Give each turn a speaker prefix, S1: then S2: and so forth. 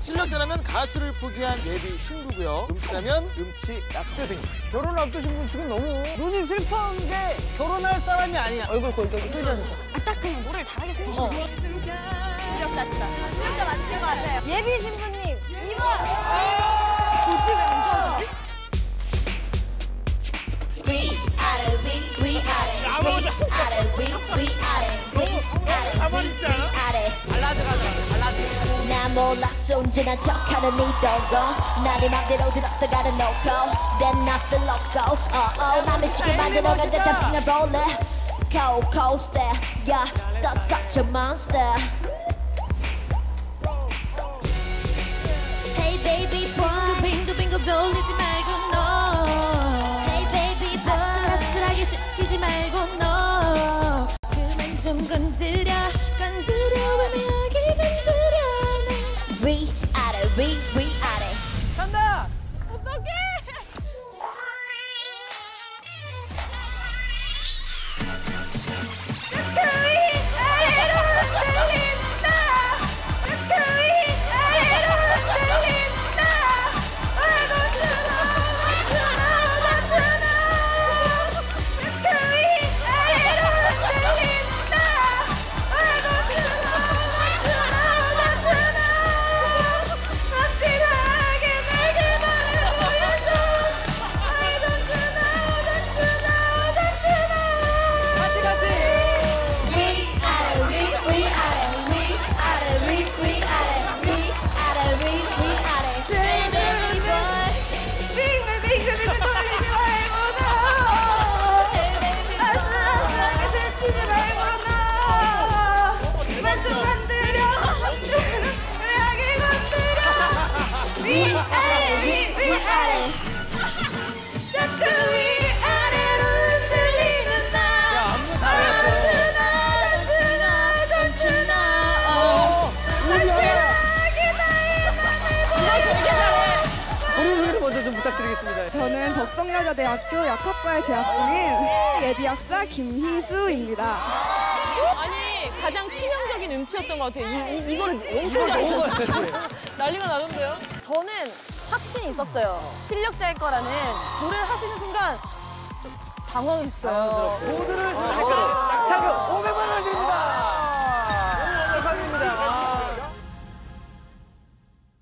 S1: 실력자라면 가수를 포기한 예비 신부고요. 음치라면 음치 약대생입니다.
S2: 결혼 앞두신 분 지금 너무 눈이 슬픈 게 결혼할 사람이 아니야. 얼굴 골격이 솔전이셔.
S3: 딱 그냥 노래를 잘하게 생기셨어.
S4: 실력자시다.
S3: 실력자 맞으신 것 같아요. 예비 신부님 2번. 뭐지 왜 안 좋아하시지?
S1: 가만히 있지 않아?
S4: 발라드 가져가, 발라드.
S5: 나 몰랐어 언제나 척하는 이 동거 나를 맘대로 들었다가는 놓고 Then I feel loco 나 미치게 만들어간 듯한 싱글 rolling Cold coaster Yeah, such a monster Hey baby boy
S4: 빙글빙글 돌리지 말고 너.
S5: Hey baby boy
S4: 아슬아슬하게 스치지 말고 너. 그만 좀 건드려, 애매하게 건드려.
S5: 위아래
S2: 간다!
S4: 어떡해!
S1: 부탁드리겠습니다.
S6: 저는 덕성여자대학교 약학과에 재학 중인 예비학사 김희수입니다.
S4: 아니, 가장 치명적인 음치였던 것 같아요. 이거를 엄청 잘하셨어요. 난리가 나던데요?
S3: 저는 확신이 있었어요. 실력자일 거라는 노래를 하시는 순간 당황했어요.
S2: 모두를 선택하러 자, 그럼 500만 원을 드립니다.